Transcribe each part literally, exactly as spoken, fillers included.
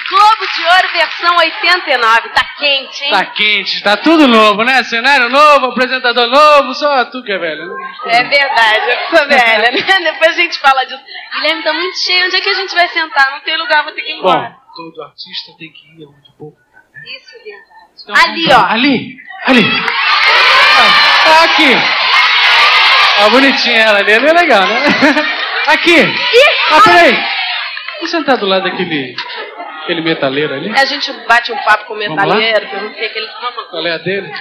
Globo de Ouro versão oitenta e nove. Tá quente, hein? Tá quente, tá tudo novo, né? Cenário novo, apresentador novo, só tu que é velho. Né? É verdade, eu sou velha, né? Depois a gente fala disso. Guilherme, tá muito cheio. Onde é que a gente vai sentar? Não tem lugar, vou ter que ir embora. Bom, todo artista tem que ir onde o povo tá, né? Isso é verdade. Então, ali, ó. ó. Ali, ali. Ah, aqui. Ó, bonitinha ela ali, ali é legal, né? Aqui. Ih, ah, peraí. Vou sentar do lado daquele aquele metaleiro ali. A gente bate um papo com o metaleiro, pergunta o que ele... Qual é a dele?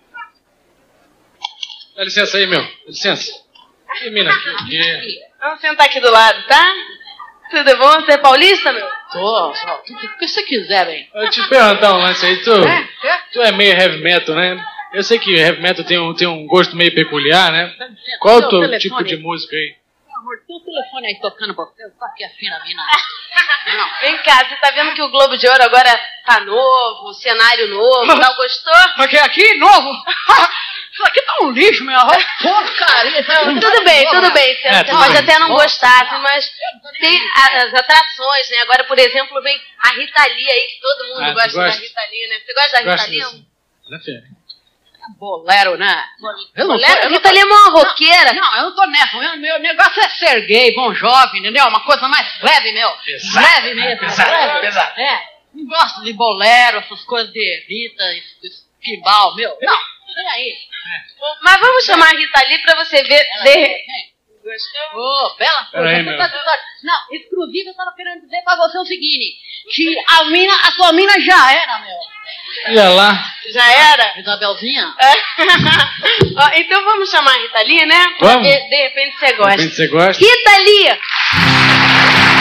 Dá licença aí, meu. Dá licença. Termina aqui. Yeah. Vamos sentar aqui do lado, tá? Tudo bom? Você é paulista, meu? Tô, só. O que você quiser, hein? Eu te perguntar um lance aí. Tu é? É? tu é meio heavy metal, né? Eu sei que heavy metal tem um, tem um gosto meio peculiar, né? Qual é o teu tipo de música aí? Amor, tem o telefone aí tocando pra você, tá aqui afina a mina. Vem cá, você tá vendo que o Globo de Ouro agora tá novo, cenário novo, tal, gostou? Aqui, aqui, novo? Isso aqui tá um lixo, meu. Porcaria. Tudo bem, tudo bem. Você, É, você tudo pode bem. até não gostar, assim, mas tem as atrações, né? Agora, por exemplo, vem a Rita Lee aí, que todo mundo Ah, tu gosta da gosta? Rita Lee, né? Você gosta da Rita Gosta Lee? desse? Ela é fera. Bolero, né? Eu não tô, Mulher, eu não Rita tô- Lee é uma roqueira. Não, não, eu não tô nessa. Meu, meu negócio é ser gay, bom jovem, entendeu? Uma coisa mais leve, meu. Pesado, Leve mesmo. pesado, leve. pesado. É. Não gosto de bolero, essas coisas de Rita, esquival, meu. Não, vem aí. Mas vamos chamar a Rita Lee pra você ver. Ela De... vem. Gostou? Ô, bela Pera coisa. aí, Você meu. tá dizendo- Não, exclusivo eu tava querendo dizer pra você o seguinte: que a mina, a sua mina já era, meu. Ia lá. Já era? Isabelzinha? Ó, então vamos chamar a Rita Lee, né? Pra Vamos. ver, de repente você De gosta. repente você gosta. Rita Lee!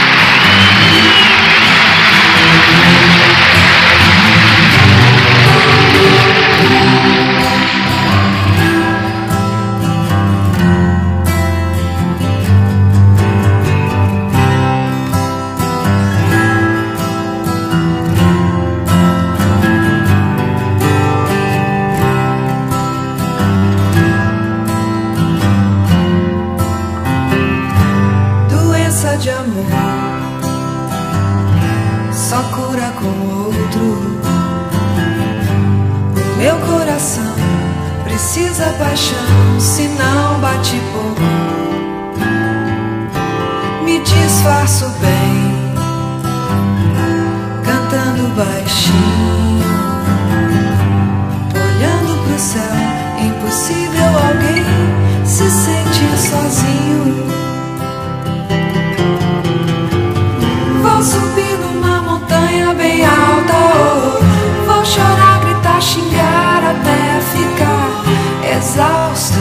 Doença de amor só cura com outro. O meu coração precisa paixão, senão bate pouco. Me disfarço bem, cantando baixinho, olhando pro céu. Impossível alguém se sentir sozinho. Vou subir numa montanha bem alta, oh. Vou chorar, gritar, xingar até ficar exausta.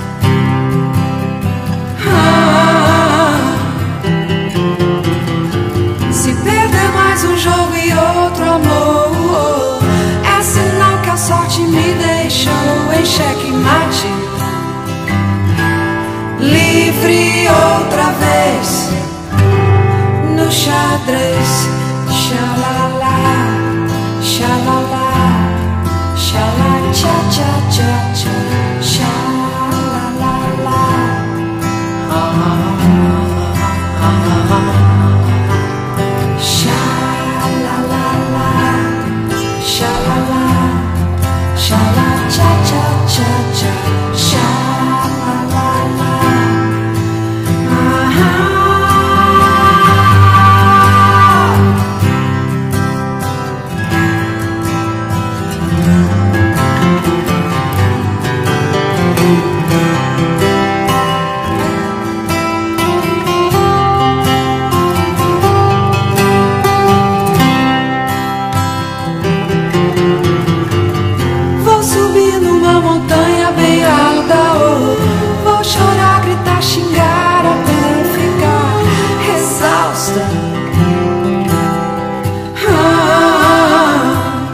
Ah, se perder mais um jogo e outro amor, oh, é sinal que a sorte me deixou em xeque-mate. Livre outra vez no xadrez, xalala, xalala, xalá, tchá, tchá, tchá, tchá, xalala, ah, ah, ah, ah, xalala, xalala, xalá, tchá, tchá, tchá, tchá, xalala, ah, ah. Vou subir numa montanha bem alta, oh. Vou chorar, gritar, xingar até ficar exausta. Ah,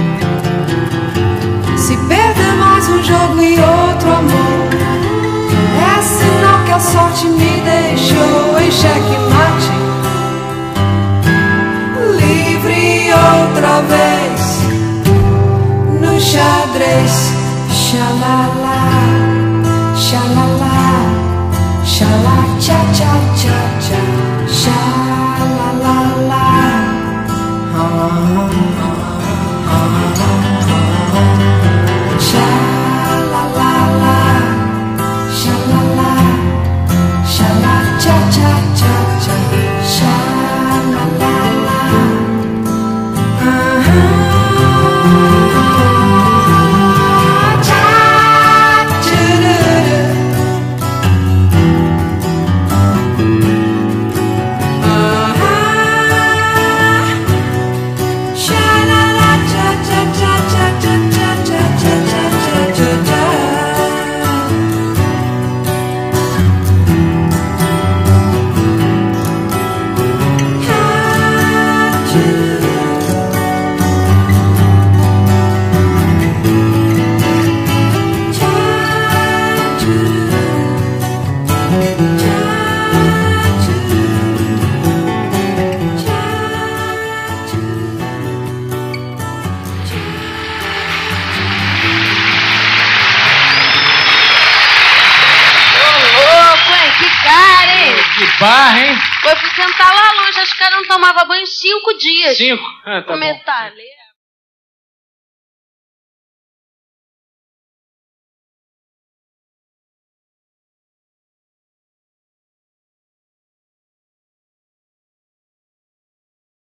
se perder mais um jogo e outro amor, é sinal que a sorte me deixou em xeque-mate. Livre outra vez no xadrez, xalala, xalala, xalá, tchá, tchá, tchá, tchá, xalala, ah, Que barra, hein? Foi pro sentar lá longe, acho que o cara não tomava banho cinco dias. Cinco? Ah, tá bom. Metaleira.